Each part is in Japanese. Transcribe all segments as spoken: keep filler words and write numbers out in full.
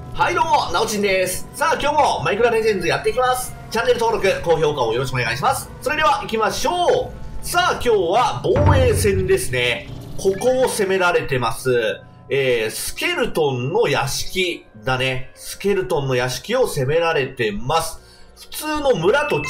はいどうも、なおちんです。さあ今日もマイクラレジェンズやっていきます。チャンネル登録、高評価をよろしくお願いします。それでは行きましょう。さあ今日は防衛戦ですね。ここを攻められてます。えー、スケルトンの屋敷だね。スケルトンの屋敷を攻められてます。普通の村と違って、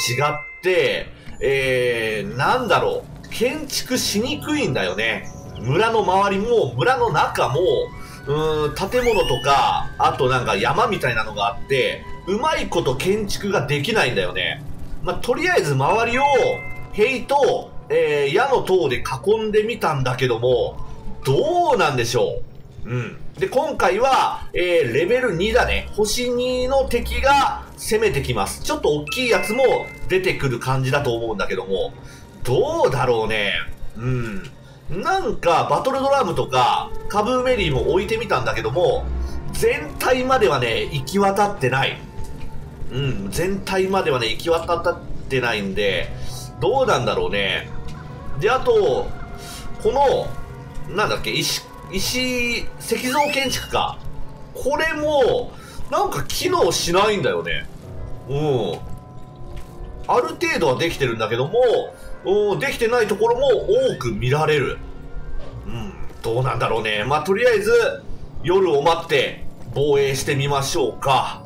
えー、なんだろう。建築しにくいんだよね。村の周りも、村の中も、うーん、建物とか、あとなんか山みたいなのがあって、うまいこと建築ができないんだよね。まあ、とりあえず周りを、塀と、えー、矢の塔で囲んでみたんだけども、どうなんでしょう。うん。で、今回は、えー、レベルにだね。星にの敵が攻めてきます。ちょっと大きいやつも出てくる感じだと思うんだけども、どうだろうね。うん。なんか、バトルドラムとか、カブーメリーも置いてみたんだけども、全体まではね、行き渡ってない。うん、全体まではね、行き渡ってないんで、どうなんだろうね。で、あと、この、なんだっけ、石、石、石像建築か。これも、なんか機能しないんだよね。うん。ある程度はできてるんだけども、おできてないところも多く見られる。うん、どうなんだろうね。まあ、とりあえず、夜を待って防衛してみましょうか。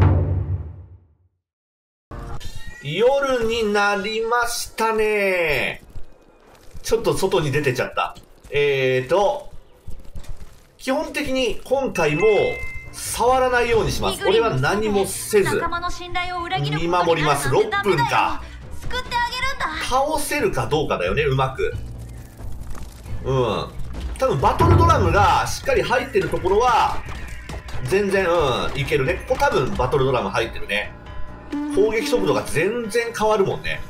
夜になりましたね。ちょっと外に出てちゃった。えーと、基本的に今回も触らないようにします。俺は何もせず、見守ります。ろっぷんか。 救ってあげるんだ。 倒せるかどうかだよね、うまく。うん。多分バトルドラムがしっかり入ってるところは、全然、うん、いけるね。ここ多分バトルドラム入ってるね。攻撃速度が全然変わるもんね。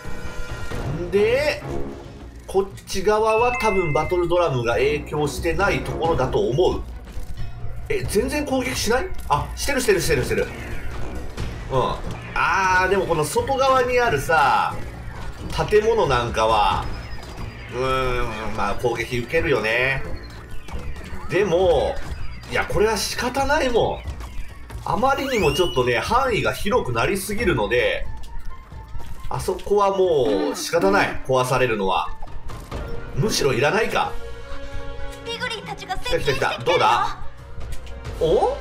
で、こっち側は多分バトルドラムが影響してないところだと思う。え、全然攻撃しない？あ、してるしてるしてるしてる。うん。あー、でもこの外側にあるさ、建物なんかは、うーん、まあ攻撃受けるよね。でも、いや、これは仕方ないもん。あまりにもちょっとね、範囲が広くなりすぎるので、あそこはもう仕方ない。壊されるのは。むしろいらないか。 ピグリンたちが来た来た来た。どうだ？お？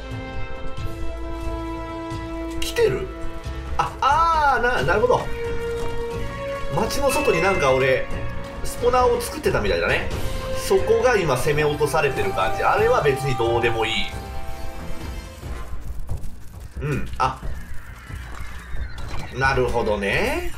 来てる？あ、あー、な、なるほど。街の外になんか俺、スポナーを作ってたみたいだね。そこが今攻め落とされてる感じ。あれは別にどうでもいい。うん、あ。なるほどね。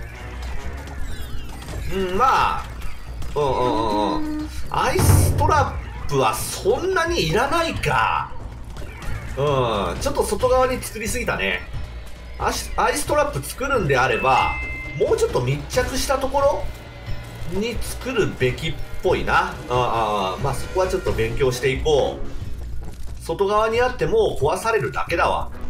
うん、まあ。うんうんうんうん。アイストラップはそんなにいらないか。うん、ちょっと外側に作りすぎたね。アイストラップ作るんであれば、もうちょっと密着したところに作るべきっぽいな。ああ、まあそこはちょっと勉強していこう。外側にあっても壊されるだけだわ。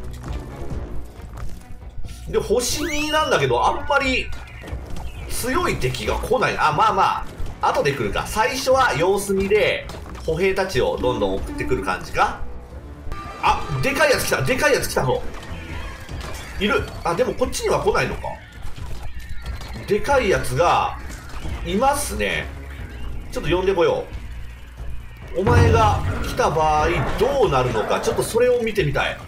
で、星になんだけど、あんまり強い敵が来ない。あ、まあまあ、後で来るか。最初は様子見で、歩兵たちをどんどん送ってくる感じか。あ、でかいやつ来た。でかいやつ来たぞ。いる。あ、でもこっちには来ないのか。でかいやつがいますね。ちょっと呼んでこよう。お前が来た場合どうなるのか、ちょっとそれを見てみたい。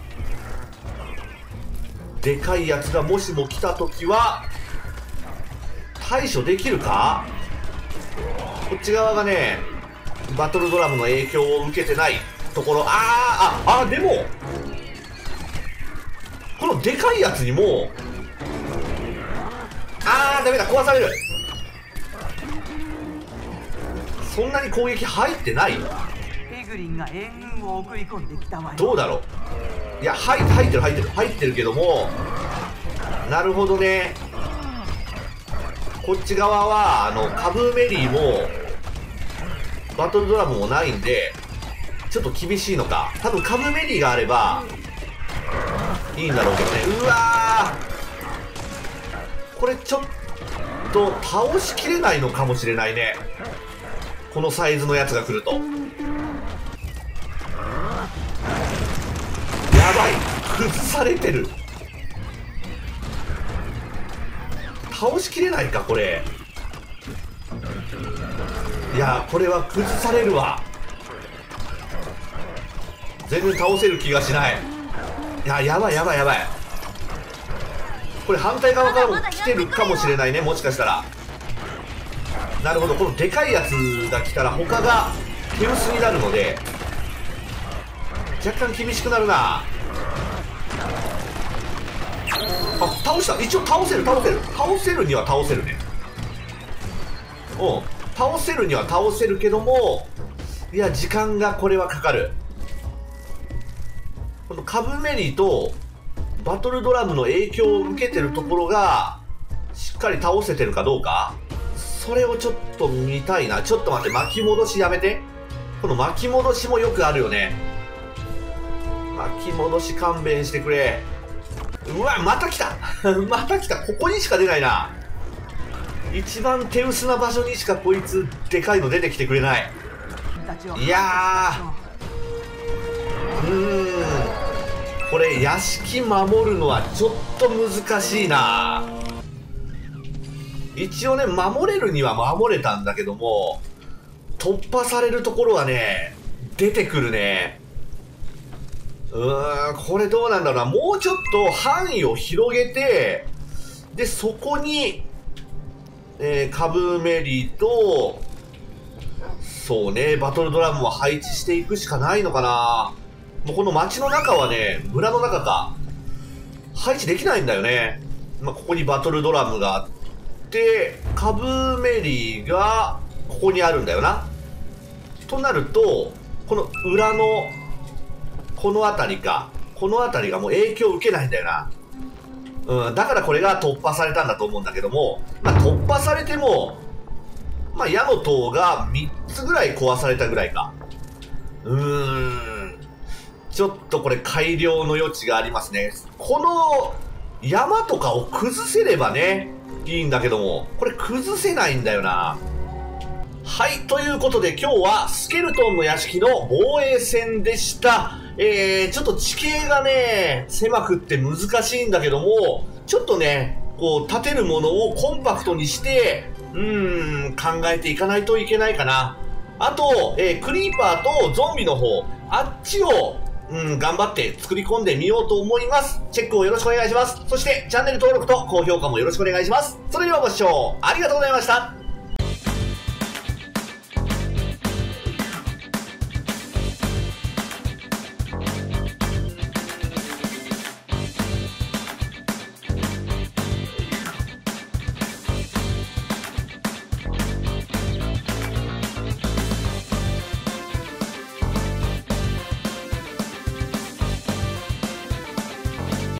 でかいやつがもしも来た時は対処できるか。こっち側がね、バトルドラムの影響を受けてないところ。あーああ、でもこのでかいやつにも、あーダメだ、壊される。そんなに攻撃入ってない。どうだろう。いや、入って入ってる入ってる入ってるけども、なるほどね。こっち側はあのカブーメリーもバトルドラムもないんで、ちょっと厳しいのか。多分カブーメリーがあればいいんだろうけどね。うわー、これちょっと倒しきれないのかもしれないね。このサイズのやつが来ると。 崩されてる。倒しきれないかこれ。いやこれは崩されるわ。全然倒せる気がしない。いややばいやばいやばい。これ反対側からも来てるかもしれないね、もしかしたら。なるほど、このでかいやつが来たら他が手薄になるので若干厳しくなるな。あ、倒した。一応倒せる倒せる倒せるには倒せるね。うん倒せるには倒せるけども、いや時間がこれはかかる。このカブメリとバトルドラムの影響を受けてるところがしっかり倒せてるかどうか、それをちょっと見たいな。ちょっと待って、巻き戻しやめて。この巻き戻しもよくあるよね。巻き戻し勘弁してくれ。うわまた来たまた来た。ここにしか出ないな。一番手薄な場所にしかこいつでかいの出てきてくれない。いやーうーんこれ屋敷守るのはちょっと難しいな。一応ね守れるには守れたんだけども、突破されるところはね出てくるね。うーんこれどうなんだろうな。もうちょっと範囲を広げて、でそこに、えー、カブメリとそうねバトルドラムを配置していくしかないのかな。もうこの街の中はね村の中か配置できないんだよね。まあ、ここにバトルドラムがあってカブメリがここにあるんだよな。となるとこの裏のこの辺りか、この辺りがもう影響を受けないんだよな。うん、だからこれが突破されたんだと思うんだけども、まあ、突破されても、まあ、矢の塔がみっつぐらい壊されたぐらいか。うーん、ちょっとこれ改良の余地がありますね。この山とかを崩せればね、いいんだけども、これ崩せないんだよな。はい、ということで今日はスケルトンの屋敷の防衛戦でした。えー、ちょっと地形がね、狭くって難しいんだけども、ちょっとね、こう、建てるものをコンパクトにして、うーん、考えていかないといけないかな。あと、えー、クリーパーとゾンビの方、あっちを、うん、頑張って作り込んでみようと思います。チェックをよろしくお願いします。そして、チャンネル登録と高評価もよろしくお願いします。それではご視聴ありがとうございました。